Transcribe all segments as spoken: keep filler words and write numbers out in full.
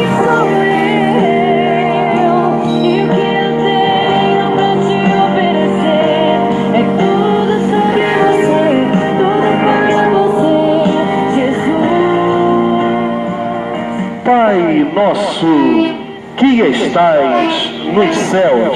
sou eu. E o que eu tenho pra te oferecer é tudo sobre você, tudo para você, Jesus. Pai nosso que estais nos céus,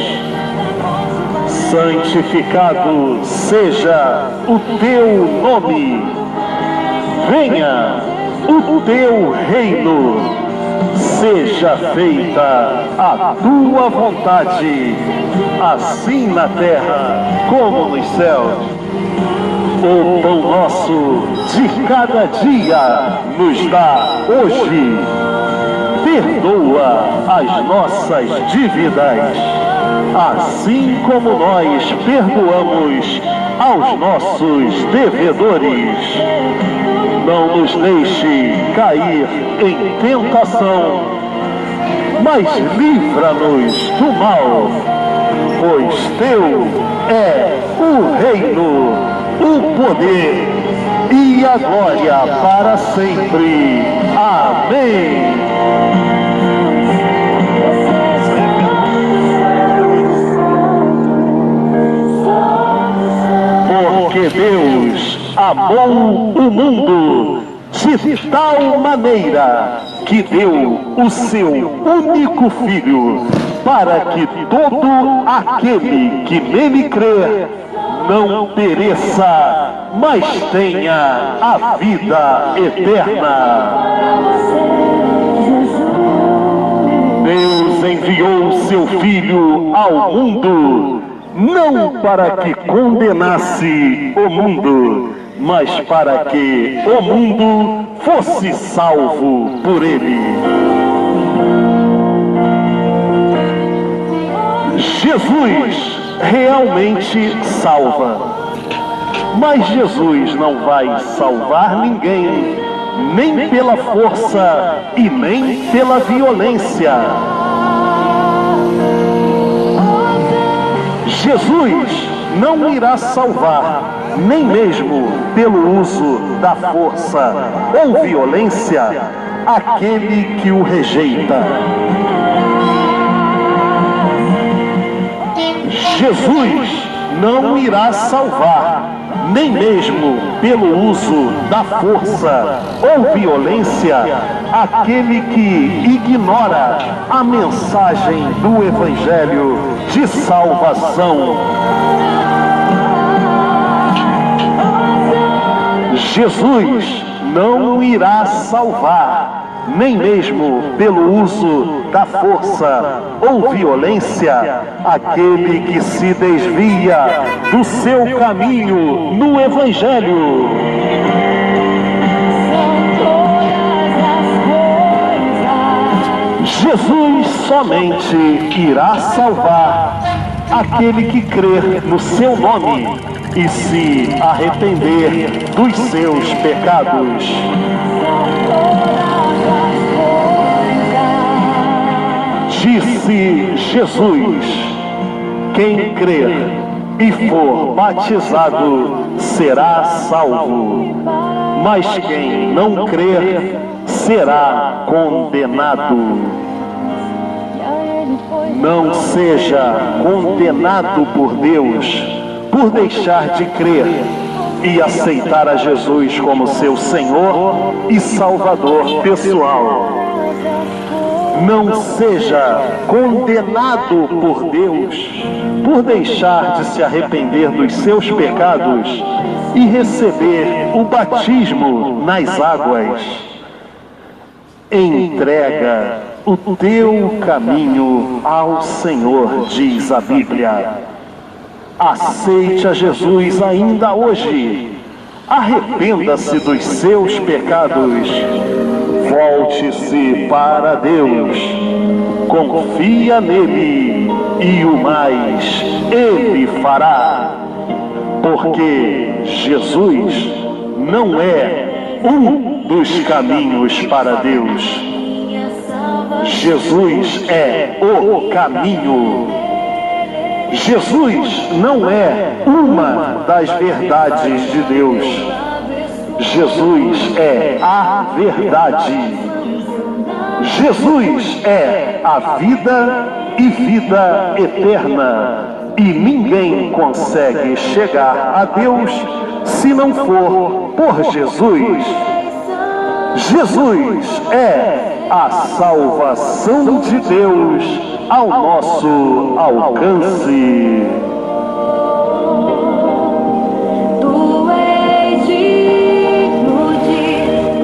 santificado seja o teu nome. Venha o teu reino, seja feita a tua vontade, assim na terra como nos céus. O pão nosso de cada dia nos dá hoje. Perdoa as nossas dívidas, assim como nós perdoamos aos nossos devedores. Não nos deixe cair em tentação, mas livra-nos do mal, pois teu é o reino, o poder e a glória para sempre. Amém. Porque Deus amou o mundo de tal maneira que deu o seu único Filho, para que todo aquele que nele crer não pereça, mas tenha a vida eterna. Deus enviou seu Filho ao mundo, não para que condenasse o mundo, mas para que o mundo fosse salvo por ele. Jesus realmente salva, mas Jesus não vai salvar ninguém, nem pela força e nem pela violência. Jesus não irá salvar, nem mesmo pelo uso da força ou violência, aquele que o rejeita. Jesus não irá salvar, nem mesmo pelo uso da força ou violência, aquele que ignora a mensagem do Evangelho de salvação. Jesus não irá salvar, nem mesmo pelo uso da força ou violência, aquele que se desvia do seu caminho no Evangelho. Jesus somente irá salvar aquele que crer no seu nome e se arrepender dos seus pecados. Disse Jesus: quem crer e for batizado será salvo, mas quem não crer será condenado. Não seja condenado por Deus por deixar de crer e aceitar a Jesus como seu Senhor e Salvador pessoal. Não seja condenado por Deus por deixar de se arrepender dos seus pecados e receber o batismo nas águas. Entrega o teu caminho ao Senhor, diz a Bíblia. Aceite a Jesus ainda hoje. Arrependa-se dos seus pecados. Volte-se para Deus. Confia nele e o mais ele fará. Porque Jesus não é um dos caminhos para Deus. Jesus é o caminho. Jesus não é uma das verdades de Deus. Jesus é a verdade. Jesus é a vida e vida eterna, e ninguém consegue chegar a Deus se não for por Jesus. Jesus é a salvação de Deus ao nosso alcance. Tu és digno de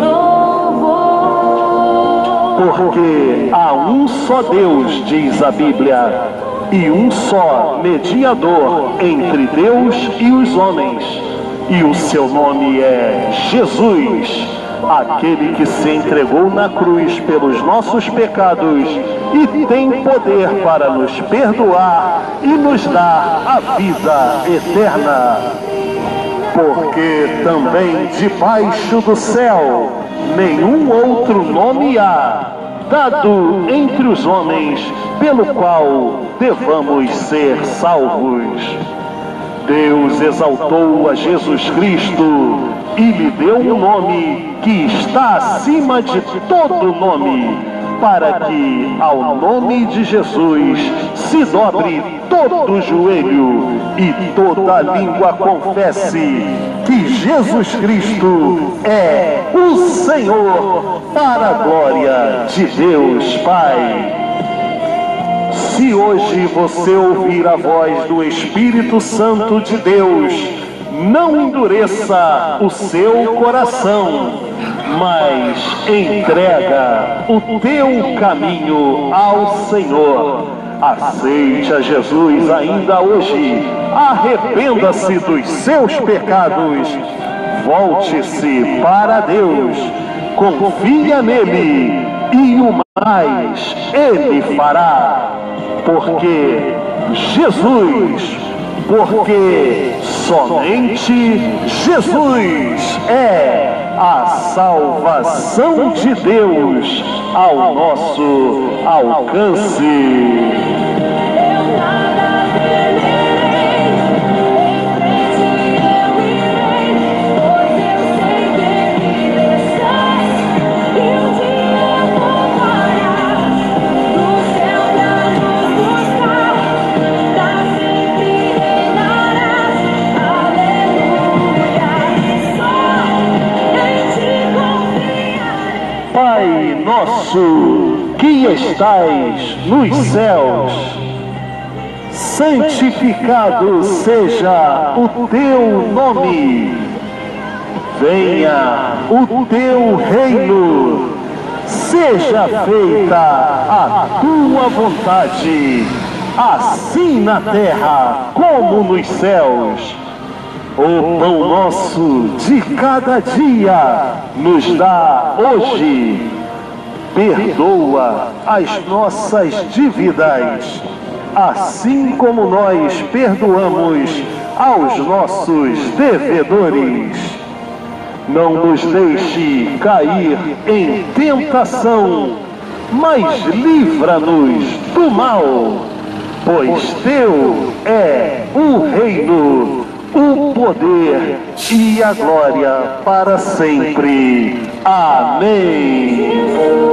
louvor. Porque há um só Deus, diz a Bíblia, e um só mediador entre Deus e os homens, e o seu nome é Jesus, aquele que se entregou na cruz pelos nossos pecados e tem poder para nos perdoar e nos dar a vida eterna. Porque também debaixo do céu nenhum outro nome há, dado entre os homens, pelo qual devamos ser salvos. Deus exaltou a Jesus Cristo e lhe deu um nome que está acima de todo nome, para que ao nome de Jesus se dobre todo o joelho e toda língua confesse que Jesus Cristo é o Senhor, para a glória de Deus Pai. Se hoje você ouvir a voz do Espírito Santo de Deus, não endureça o seu coração, mas entrega o teu caminho ao Senhor. Aceite a Jesus ainda hoje, arrependa-se dos seus pecados, volte-se para Deus, confia nele e o mais ele fará. Porque Jesus, porque somente Jesus é a salvação de Deus ao nosso alcance. Pai nosso que estais nos céus, santificado seja o teu nome. Venha o teu reino, seja feita a tua vontade, assim na terra como nos céus. O pão nosso de cada dia nos dá hoje. Perdoa as nossas dívidas, assim como nós perdoamos aos nossos devedores. Não nos deixe cair em tentação, mas livra-nos do mal, pois teu é o reino, o poder e a glória para sempre. Amém.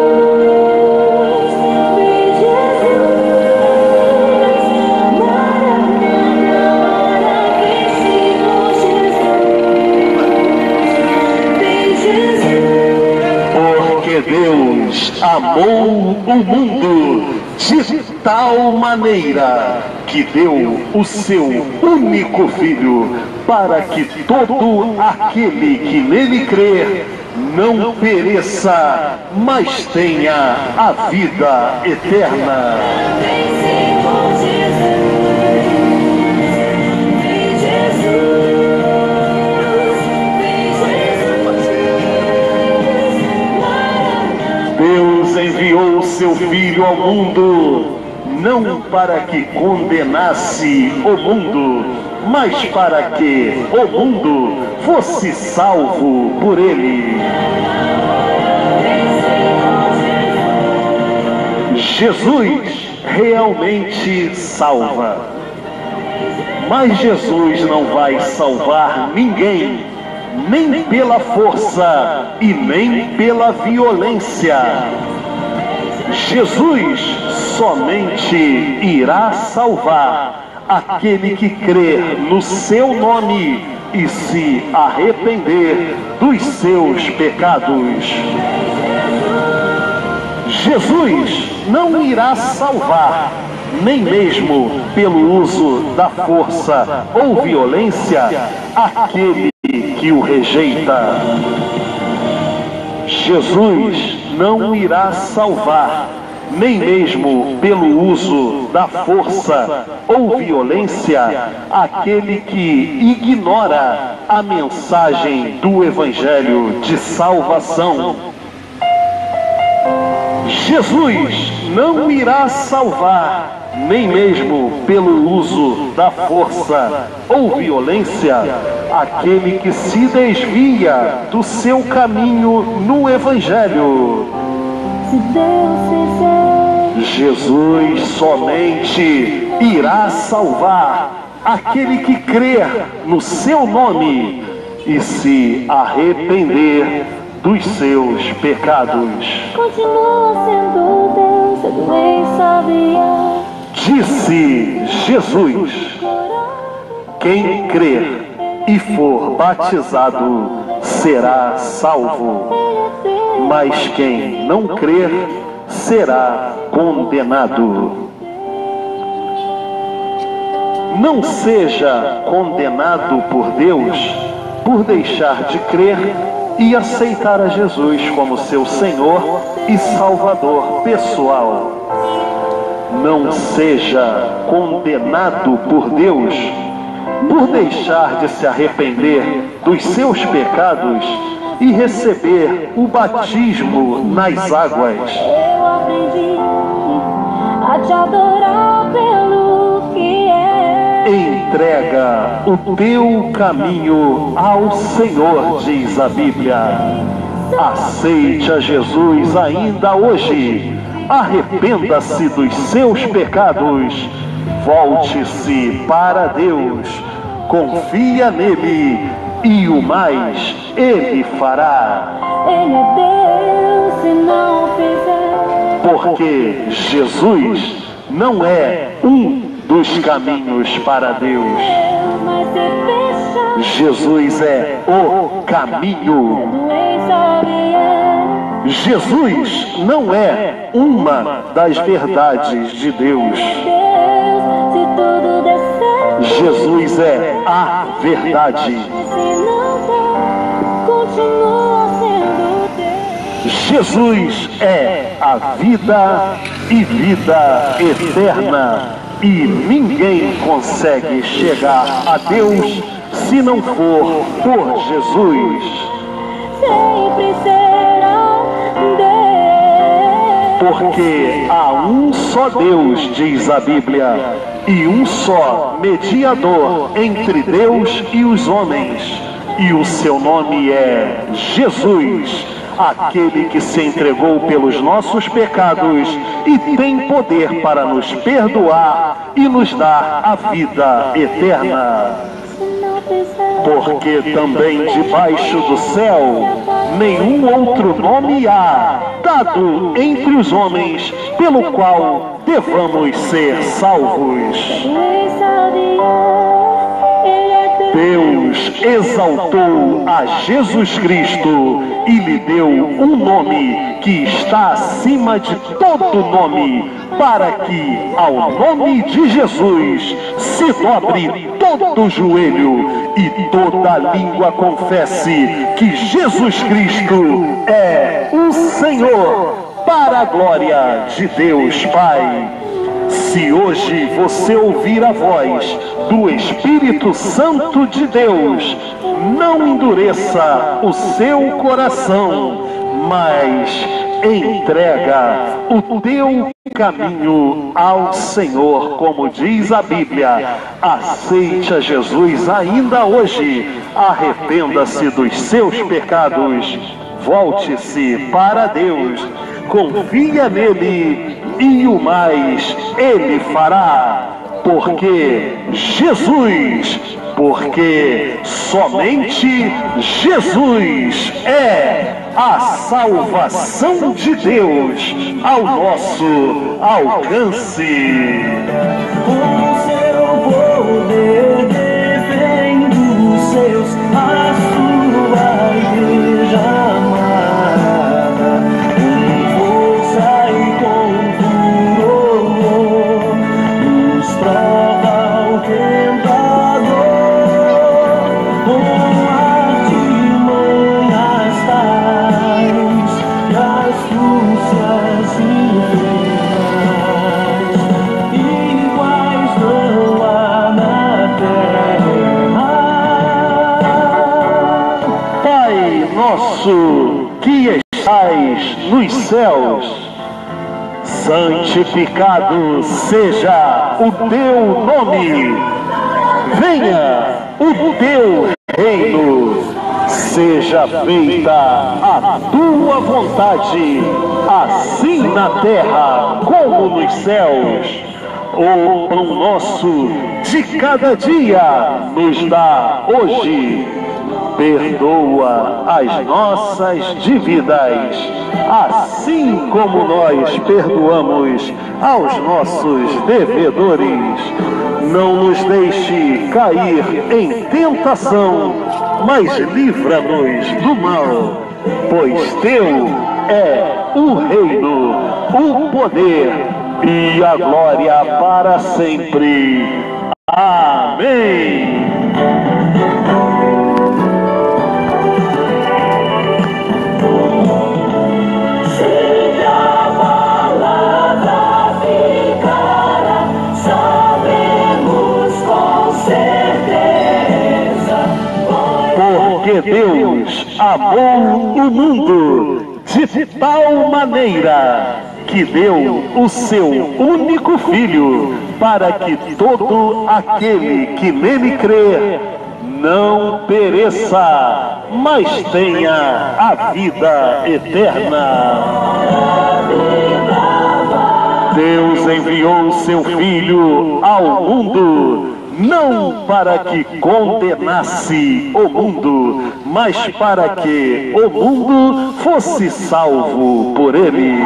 Porque Deus amou o mundo de tal maneira que deu o seu único Filho, para que todo aquele que nele crer não pereça, mas tenha a vida eterna. Deus enviou seu Filho ao mundo, não para que condenasse o mundo, mas para que o mundo fosse salvo por ele. Jesus realmente salva, mas Jesus não vai salvar ninguém, nem pela força e nem pela violência. Jesus somente irá salvar aquele que crer no seu nome e se arrepender dos seus pecados. Jesus não irá salvar, nem mesmo pelo uso da força ou violência, aquele que o rejeita. Jesus não irá salvar, nem mesmo pelo uso da força ou violência, aquele que ignora a mensagem do Evangelho de salvação. Jesus não irá salvar, nem mesmo pelo uso da força ou violência, aquele que se desvia do seu caminho no Evangelho. Se Deus fizer, Jesus somente irá salvar aquele que crer no seu nome e se arrepender dos seus pecados. continua sendo Deus, é doença sabiá. Disse Jesus: quem crer e for batizado será salvo, mas quem não crer será condenado. Não seja condenado por Deus por deixar de crer e aceitar a Jesus como seu Senhor e Salvador pessoal. Não seja condenado por Deus por deixar de se arrepender dos seus pecados e receber o batismo nas águas. Eu aprendi a te adorar pelo que é. Entrega o teu caminho ao Senhor, diz a Bíblia. Aceite a Jesus ainda hoje. Arrependa-se dos seus pecados. Volte-se para Deus. Confia nele e o mais ele fará. Ele é Deus, se não fizer. Porque Jesus não é um dos caminhos para Deus. Mas se fechar, Jesus é o caminho. doença vier. Jesus não é uma das verdades de Deus. Deus, se tudo der certo, Jesus é a verdade. se não der, continua sendo Deus. Jesus é a vida e vida eterna. E ninguém consegue chegar a Deus se não for por Jesus. Sempre será Deus. Porque há um só Deus, diz a Bíblia, e um só mediador entre Deus e os homens, e o seu nome é Jesus, aquele que se entregou pelos nossos pecados e tem poder para nos perdoar e nos dar a vida eterna. Se não fizer, Porque também debaixo do céu nenhum outro nome há dado entre os homens pelo qual devamos ser salvos. doença vier. Ele é Deus. Deus exaltou a Jesus Cristo e lhe deu um nome que está acima de todo nome, para que ao nome de Jesus se dobre todo o joelho e toda língua confesse que Jesus Cristo é o Senhor, para a glória de Deus Pai. Se hoje você ouvir a voz do Espírito Santo de Deus, não endureça o seu coração, mas entrega o teu caminho ao Senhor, como diz a Bíblia. Aceite a Jesus ainda hoje. Arrependa-se dos seus pecados. Volte-se para Deus. Confia nele e o mais ele fará. Porque Jesus, porque somente Jesus é a salvação de Deus ao nosso alcance. Com seu poder defende os seus, a sua igreja amada, com força e com furor, nos prova o tentador, com artimanhas tais e astúcias infernais, iguais não há na terra. Pai nosso que estais nos céus, santificado seja o teu nome. Venha o teu reino. Seja feita a tua vontade, assim na terra como nos céus. O pão nosso de cada dia nos dá hoje. Perdoa as nossas dívidas, assim como nós perdoamos aos nossos devedores. Não nos deixe cair em tentação, mas livra-nos do mal, pois teu é o reino, o poder e a glória para sempre. Amém. Porque Deus amou o mundo de tal maneira que deu o seu único Filho, para que todo aquele que nele crê não pereça, mas tenha a vida eterna. Deus enviou seu Filho ao mundo, não para que condenasse o mundo, mas para que o mundo fosse salvo por ele.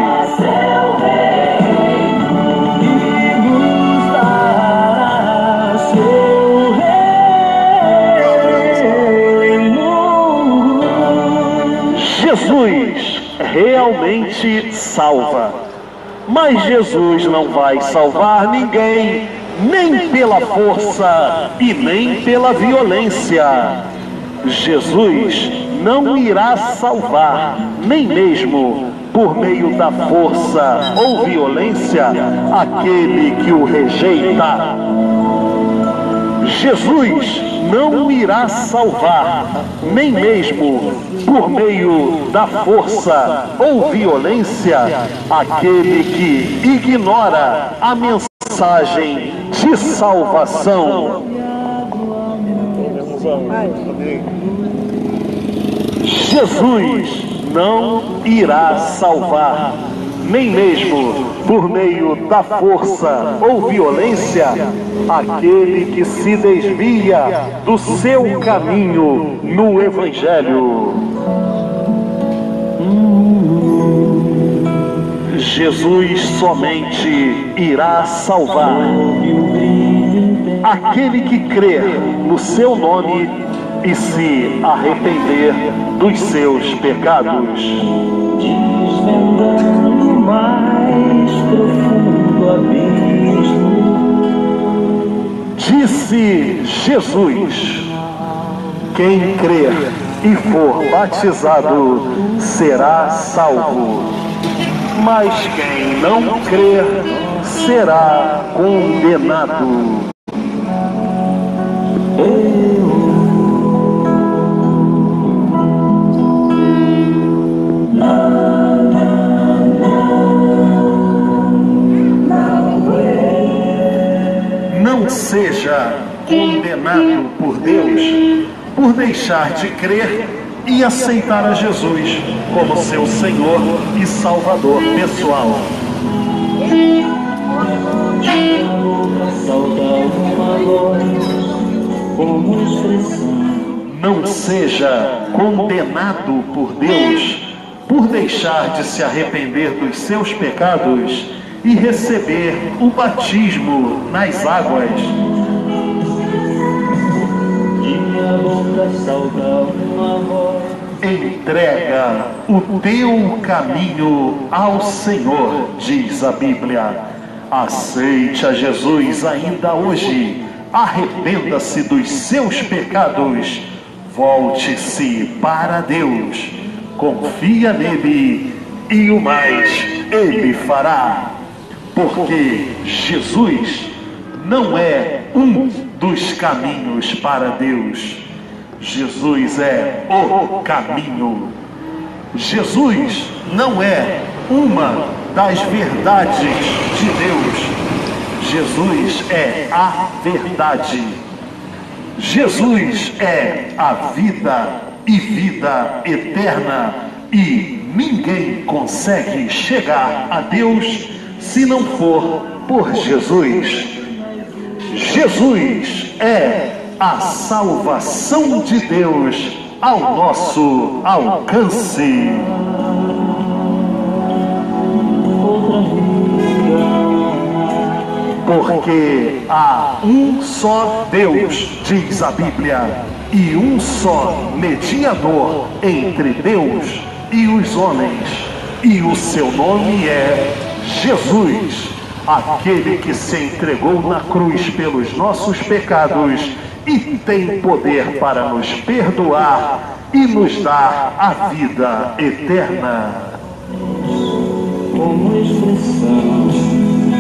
Jesus realmente salva, mas Jesus não vai salvar ninguém, nem pela força e nem pela violência. Jesus não irá salvar, nem mesmo por meio da força ou violência, aquele que o rejeita. Jesus não irá salvar, nem mesmo por meio da força ou violência, aquele que ignora a mensagem de salvação. Jesus não irá salvar, nem mesmo por meio da força ou violência, aquele que se desvia do seu caminho no Evangelho. Jesus somente irá salvar aquele que crer no seu nome e se arrepender dos seus pecados. Desvendando o mais profundo abismo, disse Jesus: quem crer e for batizado será salvo, mas quem não crer será condenado. Não seja condenado por Deus por deixar de crer e aceitar a Jesus como seu Senhor e Salvador pessoal. Não seja condenado por Deus por deixar de se arrepender dos seus pecados e receber o batismo nas águas. Minha boca saudar uma voz. Entrega o teu caminho ao Senhor, diz a Bíblia. Aceite a Jesus ainda hoje. Arrependa-se dos seus pecados. Volte-se para Deus. Confia nele e o mais ele fará. Porque Jesus não é um dos caminhos para Deus. Jesus é o caminho. Jesus não é uma das verdades de Deus. Jesus é a verdade. Jesus é a vida e vida eterna. E ninguém consegue chegar a Deus se não for por Jesus. Jesus é a salvação de Deus ao nosso alcance. Porque há um só Deus, diz a Bíblia, e um só mediador entre Deus e os homens, e o seu nome é Jesus, aquele que se entregou na cruz pelos nossos pecados e tem poder para nos perdoar e nos dar a vida eterna. Como expressão,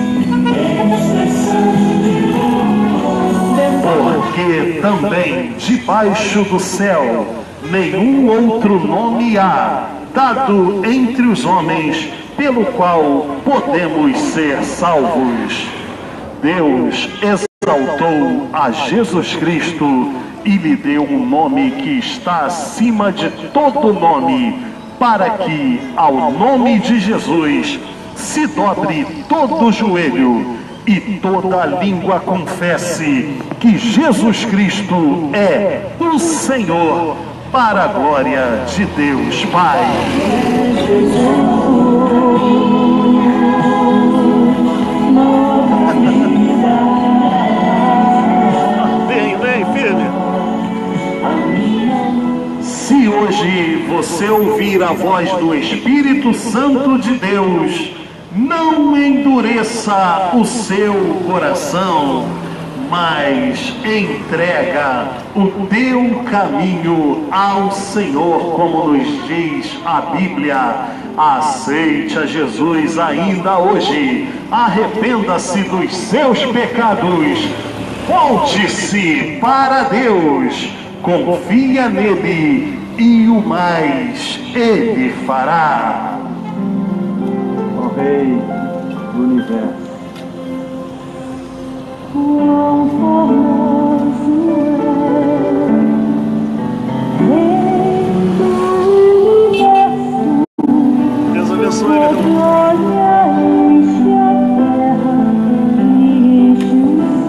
porque também debaixo do céu nenhum outro nome há dado entre os homens pelo qual podemos ser salvos. Deus exaltou a Jesus Cristo e lhe deu um nome que está acima de todo nome, para que ao nome de Jesus se dobre todo o joelho e toda língua confesse que Jesus Cristo é o Senhor, para a glória de Deus Pai. Vem, vem, filho. Se hoje você ouvir a voz do Espírito Santo de Deus, não endureça o seu coração, mas entrega o teu caminho ao Senhor, como nos diz a Bíblia. Aceite a Jesus ainda hoje, arrependa-se dos seus pecados, volte-se para Deus, confia nele e o mais ele fará. ó Rei do Universo. Quão famoso é, Rei do Universo. Deus abençoe, meu irmão. Glória enche a terra e enche o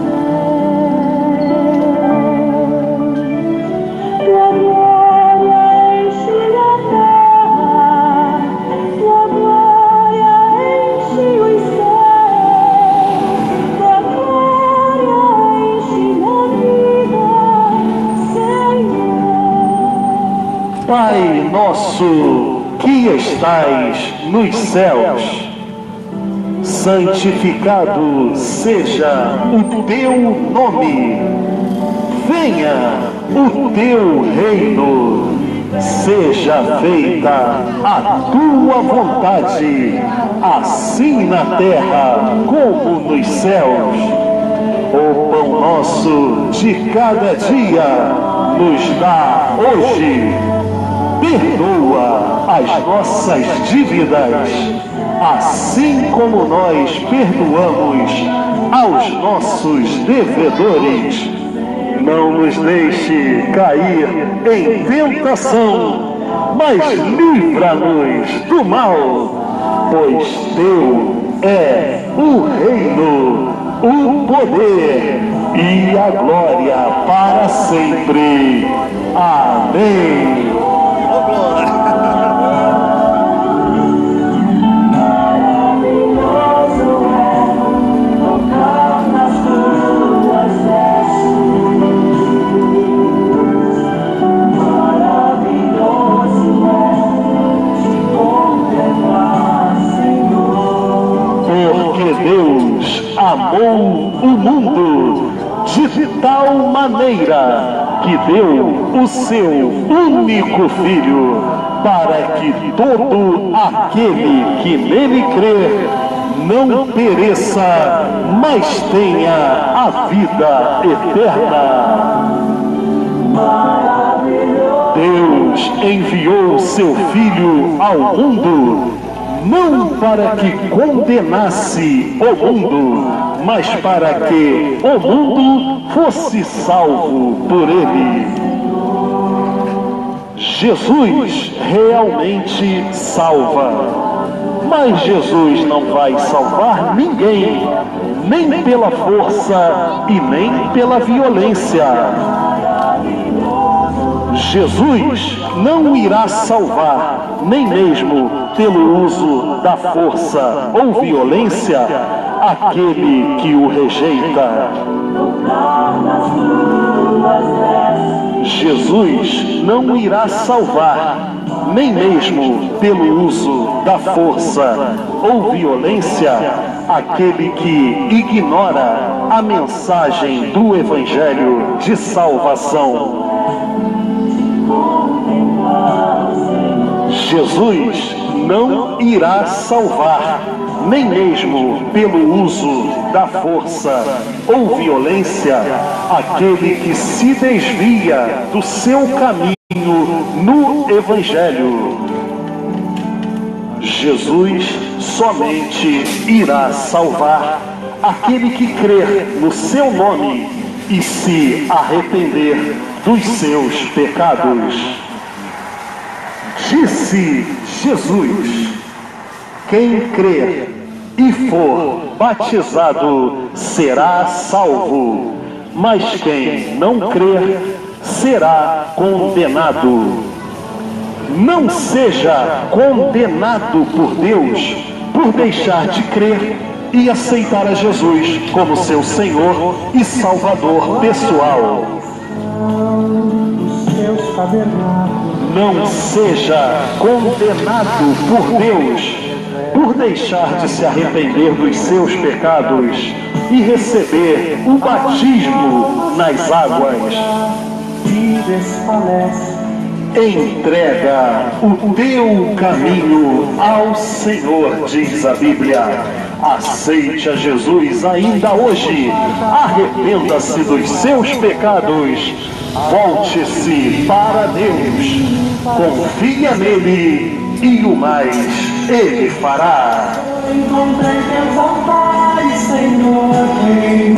céu. Tua glória enche a terra, tua glória enche os céus, tua glória enche a vida, Senhor. Pai nosso que estais nos céus, santificado seja o teu nome. Venha o teu reino. Seja feita a tua vontade, assim na terra como nos céus. O pão nosso de cada dia nos dá hoje. Perdoa as nossas dívidas, assim como nós perdoamos aos nossos devedores. Não nos deixe cair em tentação, mas livra-nos do mal, pois teu é o reino, o poder e a glória para sempre. Amém. Porque Deus amou o mundo de tal maneira que deu o seu único Filho, para que todo aquele que nele crer não pereça, mas tenha a vida eterna. Deus enviou seu Filho ao mundo, não para que condenasse o mundo, mas para que o mundo fosse salvo por ele. Jesus realmente salva, mas Jesus não vai salvar ninguém, nem pela força e nem pela violência. Jesus não irá salvar, nem mesmo pelo uso da força ou violência, aquele que o rejeita. Jesus não irá salvar, nem mesmo pelo uso da força ou violência, aquele que ignora a mensagem do Evangelho de salvação. Jesus não irá salvar, nem mesmo pelo uso da força ou violência, aquele que se desvia do seu caminho no Evangelho. Jesus somente irá salvar aquele que crer no seu nome e se arrepender dos seus pecados. Disse Jesus: quem crer e for batizado será salvo, mas quem não crer será condenado. Não seja condenado por Deus por deixar de crer e aceitar a Jesus como seu Senhor e Salvador pessoal. Não seja condenado por Deus por deixar de se arrepender dos seus pecados e receber o batismo nas águas. Entrega o teu caminho ao Senhor, diz a Bíblia. Aceite a Jesus ainda hoje. Arrependa-se dos seus pecados. Volte-se para Deus. Confia nele e o mais ele fará. Encontrei teus altares, Senhor, em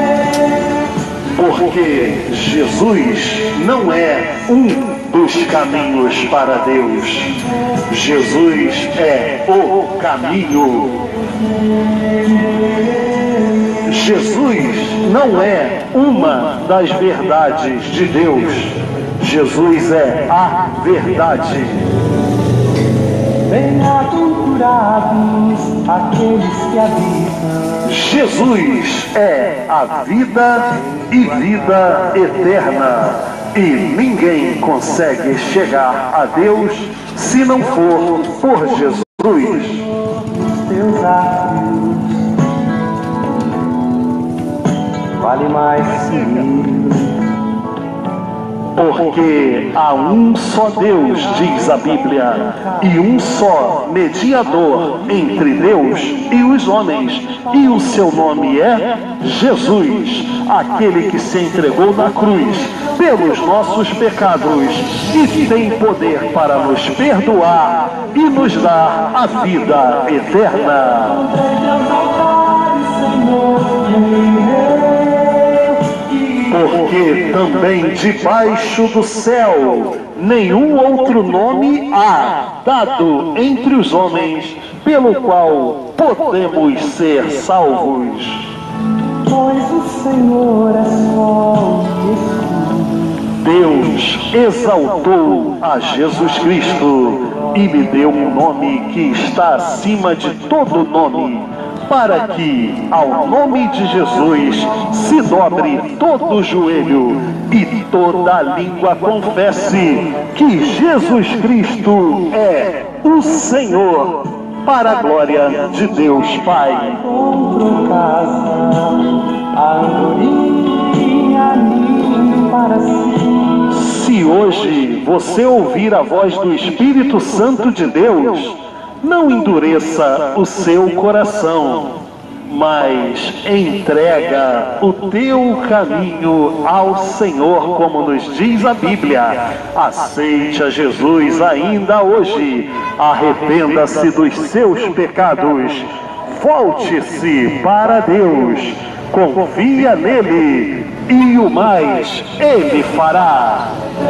porque Jesus não é um dos caminhos para Deus. Jesus é o caminho. Jesus não é uma das verdades de Deus. Jesus é a verdade. Bem-aventurados aqueles que habitam. Jesus é a vida e vida eterna. E ninguém consegue chegar a Deus se não for por Jesus. Os teus atos vale mais que porque há um só Deus, diz a Bíblia, e um só mediador entre Deus e os homens, e o seu nome é Jesus, aquele que se entregou na cruz pelos nossos pecados e tem poder para nos perdoar e nos dar a vida eterna. Porque também debaixo do céu nenhum outro nome há dado entre os homens pelo qual podemos ser salvos. Pois o Senhor é só Deus exaltou a Jesus Cristo e lhe deu um nome que está acima de todo nome, para que ao nome de Jesus se dobre todo o joelho e toda a língua confesse que Jesus Cristo é o Senhor, para a glória de Deus Pai. Compro casa, a andorinha ninho para si. Se hoje você ouvir a voz do Espírito Santo de Deus, não endureça o seu coração, mas entrega o teu caminho ao Senhor, como nos diz a Bíblia. Aceite a Jesus ainda hoje, arrependa-se dos seus pecados, volte-se para Deus, confia nele e o mais ele fará.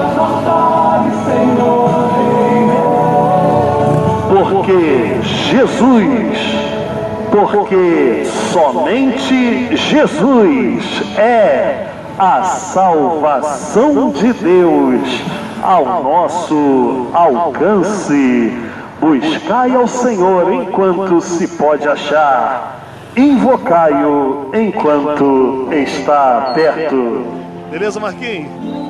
Porque Jesus, porque somente Jesus é a salvação de Deus ao nosso alcance. Buscai ao Senhor enquanto se pode achar, invocai-o enquanto está perto. Beleza, Marquinhos?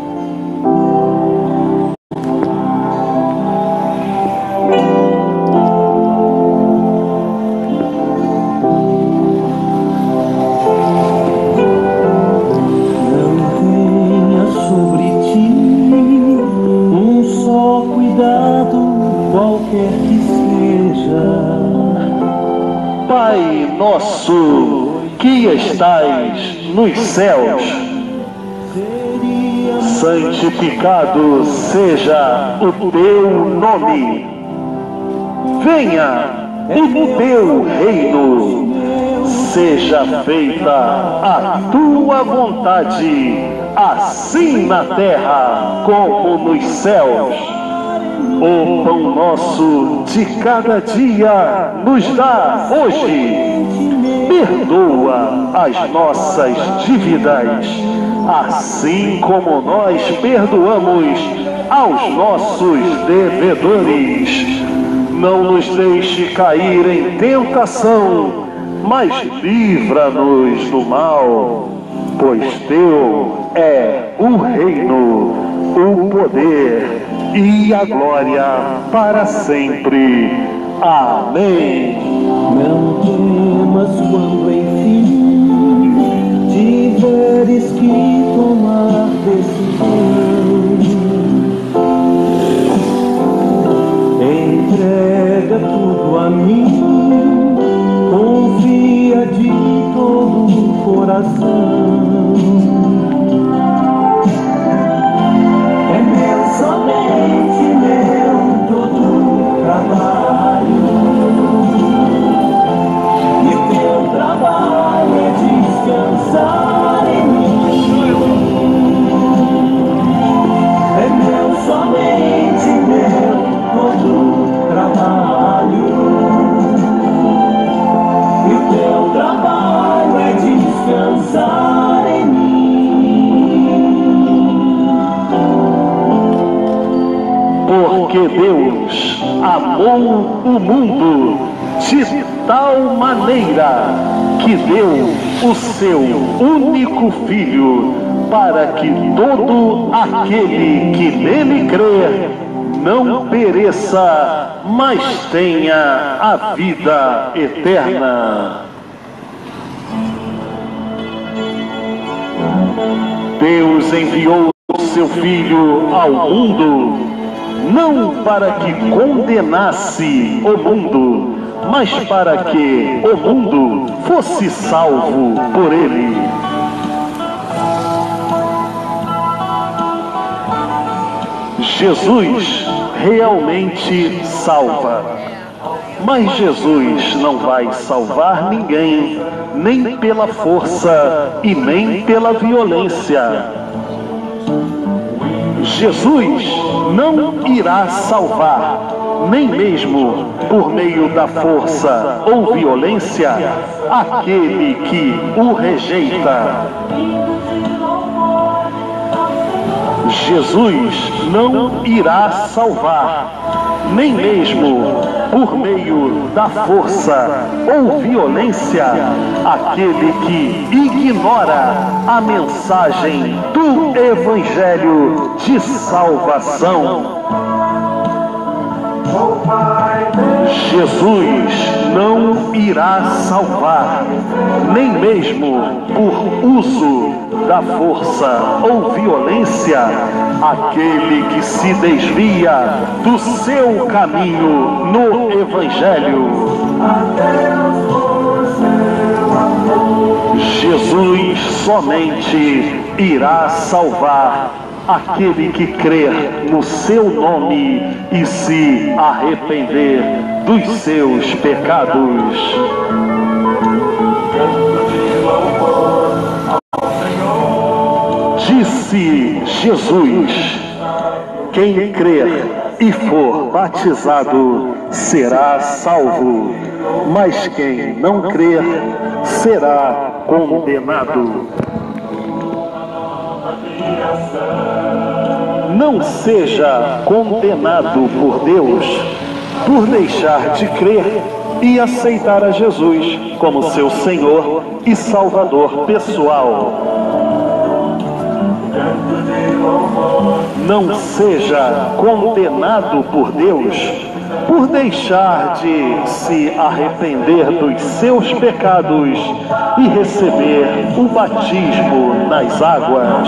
Pai nosso que estais nos céus, santificado seja o teu nome. Venha o teu reino, seja feita a tua vontade, assim na terra como nos céus. O pão nosso de cada dia nos dá hoje. Perdoa as nossas dívidas, assim como nós perdoamos aos nossos devedores. Não nos deixe cair em tentação, mas livra-nos do mal, pois teu é o reino, o poder e a glória para sempre. Amém. Não temas quando enfim tiveres que tomar decisão. Entrega tudo a mim, confia de todo o coração. Somente meu todo trabalho, e o teu trabalho é descansar em mim. É meu, somente meu todo trabalho, e o teu trabalho é descansar em mim. Porque Deus amou o mundo de tal maneira que deu o seu único Filho, para que todo aquele que nele crer não pereça, mas tenha a vida eterna. Deus enviou o seu Filho ao mundo, não para que condenasse o mundo, mas para que o mundo fosse salvo por ele. Jesus realmente salva, mas Jesus não vai salvar ninguém, nem pela força e nem pela violência. Jesus não irá salvar, nem mesmo por meio da força ou violência, aquele que o rejeita. Jesus não irá salvar, nem mesmo por meio da força ou violência, aquele que ignora a mensagem do Evangelho de salvação. Oh, Pai, Jesus não irá salvar, nem mesmo por uso da força ou violência, aquele que se desvia do seu caminho no Evangelho. Jesus somente irá salvar aquele que crer no seu nome e se arrepender dos seus pecados. Disse Jesus: quem crer e for batizado será salvo, mas quem não crer será condenado. Não seja condenado por Deus por deixar de crer e aceitar a Jesus como seu Senhor e Salvador pessoal. Não seja condenado por Deus por deixar de se arrepender dos seus pecados e receber o batismo nas águas.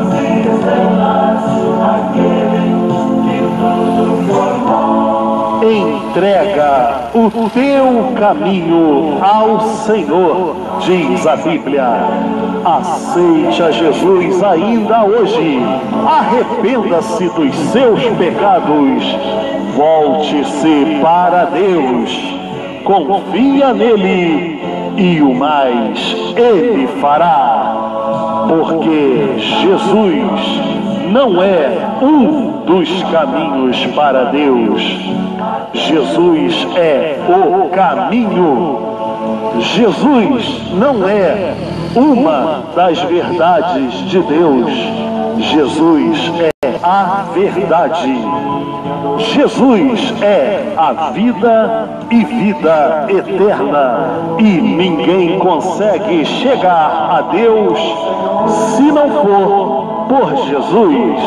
Entrega o teu caminho ao Senhor, diz a Bíblia. Aceite a Jesus ainda hoje. Arrependa-se dos seus pecados. Volte-se para Deus. Confia nele e o mais ele fará. Porque Jesus não é um dos caminhos para Deus. Jesus é o caminho. Jesus não é uma das verdades de Deus. Jesus é a verdade. Jesus é a vida e vida eterna. E ninguém consegue chegar a Deus se não for por Jesus.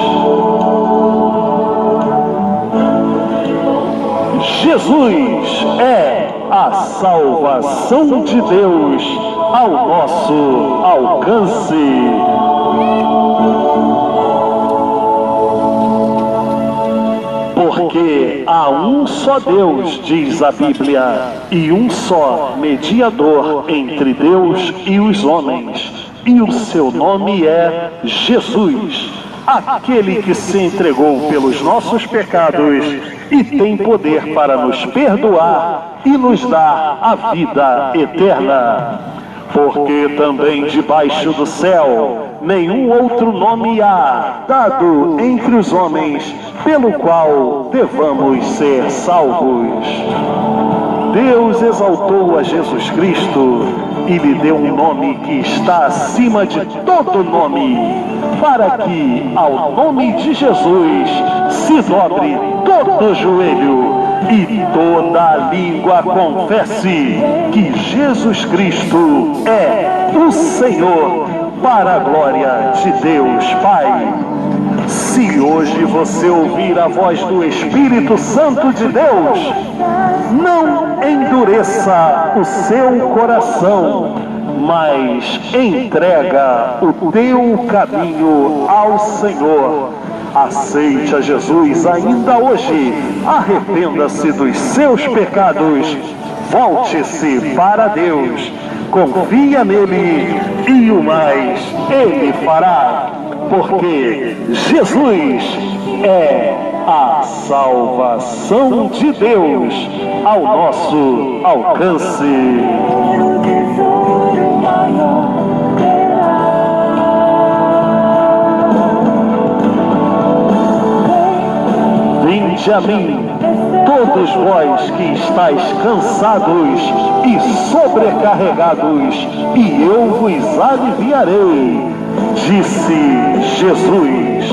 Jesus é a salvação de Deus ao nosso alcance. Porque há um só Deus, diz a Bíblia, e um só mediador entre Deus e os homens, e o seu nome é Jesus, aquele que se entregou pelos nossos pecados e tem poder para nos perdoar e nos dar a vida eterna. Porque também debaixo do céu nenhum outro nome há dado entre os homens pelo qual devamos ser salvos. Deus exaltou a Jesus Cristo e lhe deu um nome que está acima de todo nome, para que ao nome de Jesus se dobre todo joelho e toda a língua confesse que Jesus Cristo é o Senhor, para a glória de Deus Pai. Se hoje você ouvir a voz do Espírito Santo de Deus, não endureça o seu coração, mas entrega o teu caminho ao Senhor. Aceite a Jesus ainda hoje. Arrependa-se dos seus pecados. Volte-se para Deus. Confia nele e o mais ele fará. Porque Jesus é a salvação de Deus ao nosso alcance. Vinde a mim, todos vós que estáis cansados e sobrecarregados, e eu vos aliviarei, disse Jesus.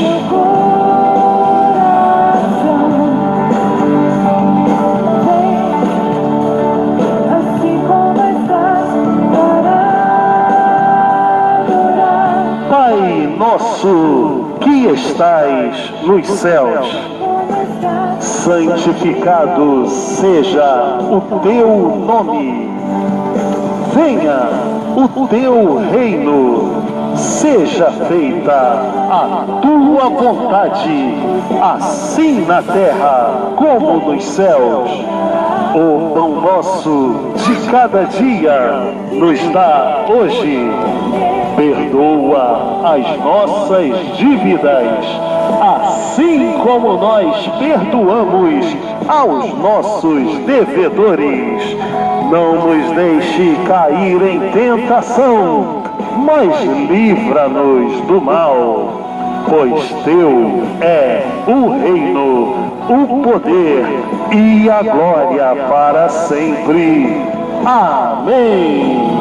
Pai nosso que estais nos céus, santificado seja o teu nome. Venha o teu reino, seja feita a tua vontade, assim na terra como nos céus. O pão nosso de cada dia nos dá hoje. Perdoa as nossas dívidas, assim como nós perdoamos aos nossos devedores. Não nos deixe cair em tentação, mas livra-nos do mal. Pois teu é o reino, o poder e a glória para sempre. Amém.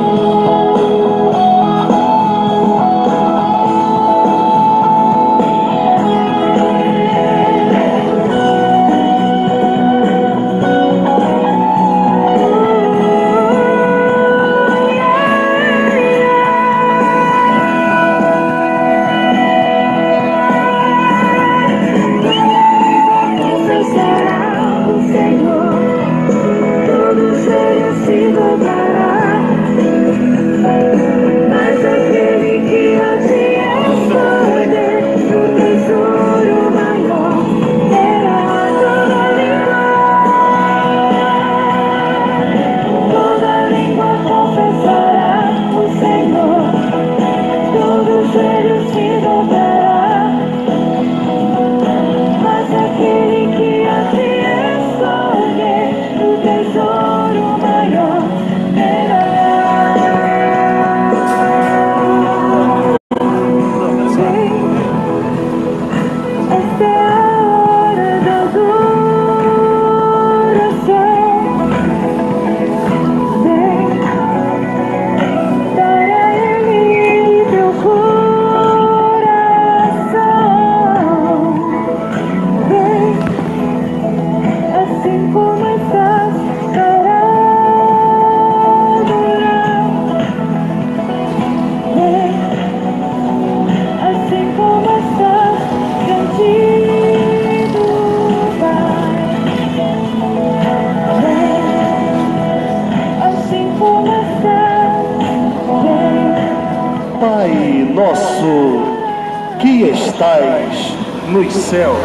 Pai nosso que estais nos céus,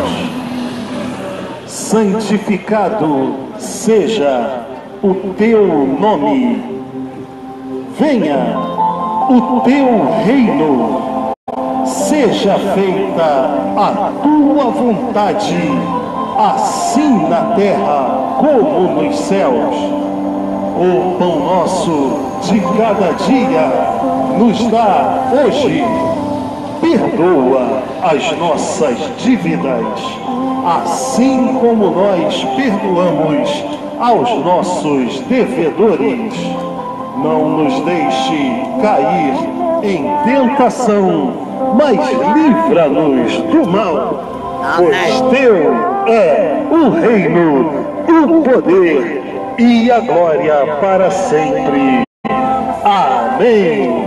santificado seja o teu nome. Venha o teu reino, seja feita a tua vontade, assim na terra como nos céus. O pão nosso de cada dia nos dá hoje. Perdoa as nossas dívidas, assim como nós perdoamos aos nossos devedores. Não nos deixe cair em tentação, mas livra-nos do mal. Pois teu é o reino, o poder e a glória para sempre. Amém.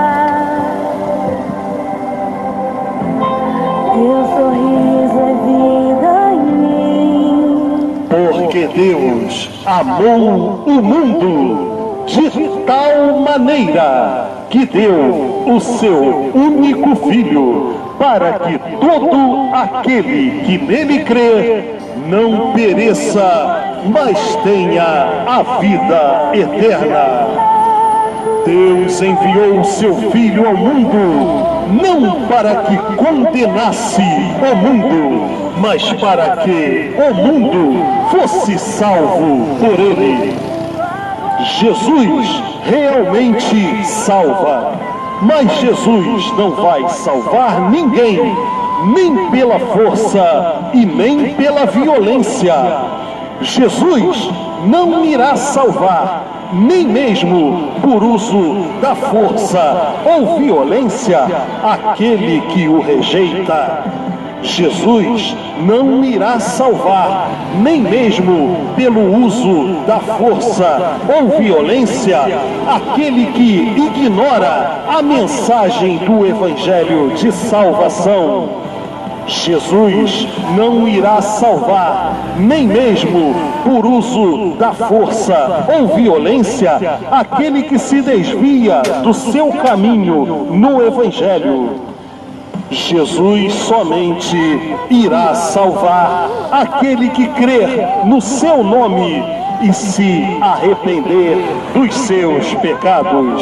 Teu sorriso é vida em mim. Porque Deus amou o mundo de tal maneira que deu o seu único Filho, para que todo aquele que nele crê não pereça, mas tenha a vida eterna. Deus enviou o seu Filho ao mundo, não para que condenasse o mundo, mas para que o mundo fosse salvo por ele. Jesus realmente salva, mas Jesus não vai salvar ninguém, nem pela força e nem pela violência. Jesus não irá salvar, nem mesmo por uso da força ou violência, aquele que o rejeita. Jesus não irá salvar, nem mesmo pelo uso da força ou violência, aquele que ignora a mensagem do Evangelho de salvação. Jesus não irá salvar, nem mesmo por uso da força ou violência, aquele que se desvia do seu caminho no Evangelho. Jesus somente irá salvar aquele que crer no seu nome e se arrepender dos seus pecados.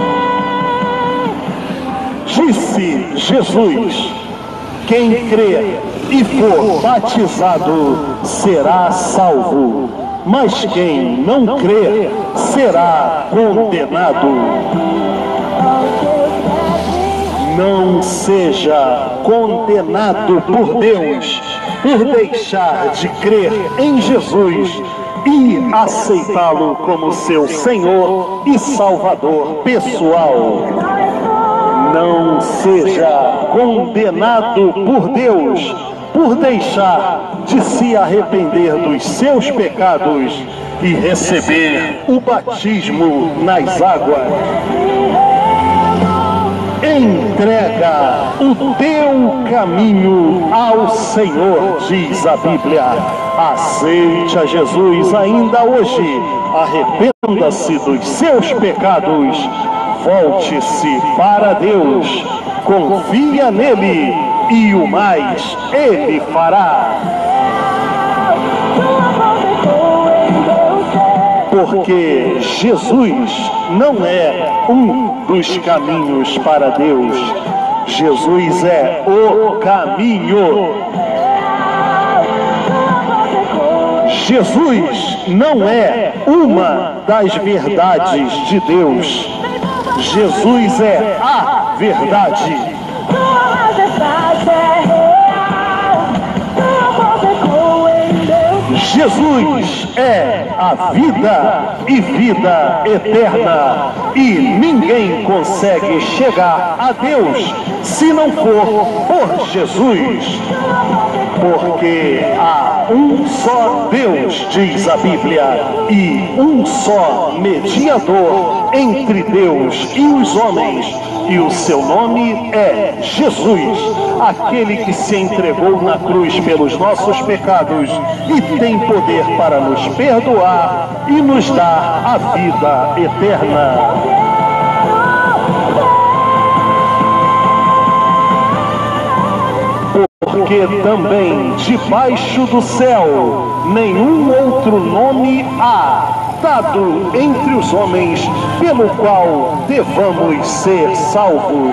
Disse Jesus: quem crer e for batizado será salvo, mas quem não crer será condenado. Não seja condenado por Deus por deixar de crer em Jesus e aceitá-lo como seu Senhor e Salvador pessoal. Não seja condenado por Deus por deixar de se arrepender dos seus pecados e receber o batismo nas águas. Entrega o teu caminho ao Senhor, diz a Bíblia. Aceite a Jesus ainda hoje. Arrependa-se dos seus pecados. Volte-se para Deus. Confia nele e o mais ele fará. Porque Jesus não é um dos caminhos para Deus. Jesus é o caminho. Jesus não é uma das verdades de Deus. Jesus é a verdade. Jesus é a vida e vida eterna, e ninguém consegue chegar a Deus se não for por Jesus. Porque há um só Deus, diz a Bíblia, e um só mediador entre Deus e os homens, e o seu nome é Jesus, aquele que se entregou na cruz pelos nossos pecados e tem poder para nos perdoar e nos dar a vida eterna. Porque também debaixo do céu nenhum outro nome há dado entre os homens pelo qual devamos ser salvos.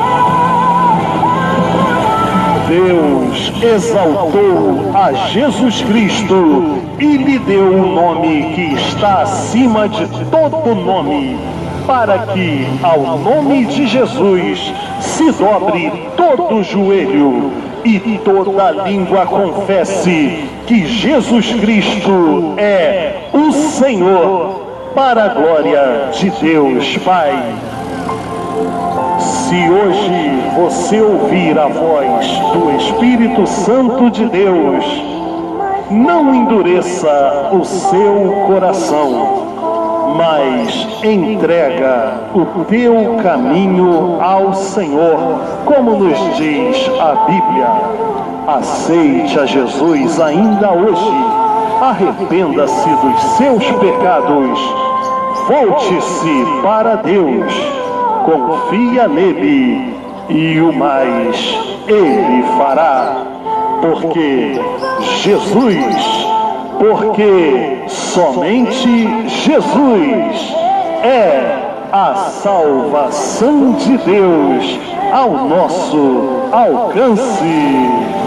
Deus exaltou a Jesus Cristo e lhe deu um nome que está acima de todo nome, para que ao nome de Jesus se dobre todo joelho e toda língua confesse que Jesus Cristo é o Senhor, para a glória de Deus Pai. Se hoje você ouvir a voz do Espírito Santo de Deus, não endureça o seu coração, mas entrega o teu caminho ao Senhor, como nos diz a Bíblia. Aceite a Jesus ainda hoje, arrependa-se dos seus pecados, volte-se para Deus, confia nele e o mais ele fará. Porque Jesus, porque somente Jesus é a salvação de Deus ao nosso alcance.